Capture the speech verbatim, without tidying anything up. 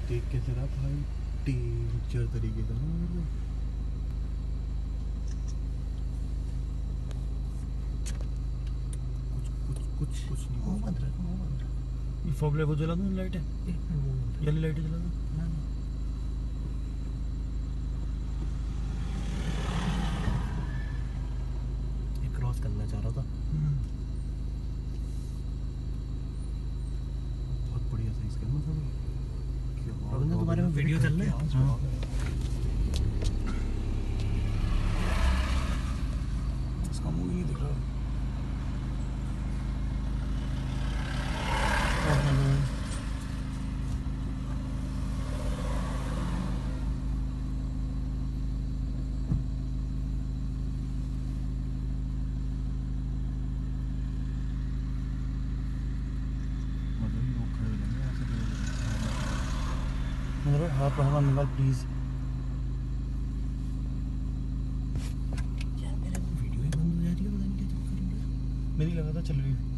देख के चला भाई डेंजर तरीके से ना, कुछ कुछ कुछ कुछ नहीं हो बंद रहा। ये फॉग लाइट को जला दो, लाइट है येलो लाइट जला दो। ये क्रॉस करना चाह रहा था। बहुत बढ़िया था इसका मतलब क्या तुम्हारे में वीडियो चल रहा है। इसका मुंह ही नहीं दिख रहा। मेरा हाथ पकड़ना मोबाइल प्लीज। यार मेरे वीडियो ही बंद हो जा रही है, पता नहीं क्या चक्कर है। मेरी लगातार चल रही है।